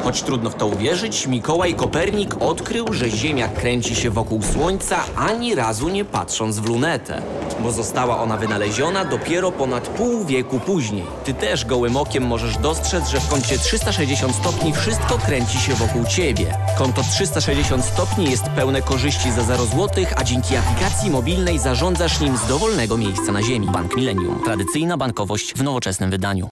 Choć trudno w to uwierzyć, Mikołaj Kopernik odkrył, że Ziemia kręci się wokół Słońca ani razu nie patrząc w lunetę. Bo została ona wynaleziona dopiero ponad pół wieku później. Ty też gołym okiem możesz dostrzec, że w kącie 360 stopni wszystko kręci się wokół ciebie. Konto 360 stopni jest pełne korzyści za 0 zł, a dzięki aplikacji mobilnej zarządzasz nim z dowolnego miejsca na Ziemi. Bank Millennium. Tradycyjna bankowość w nowoczesnym wydaniu.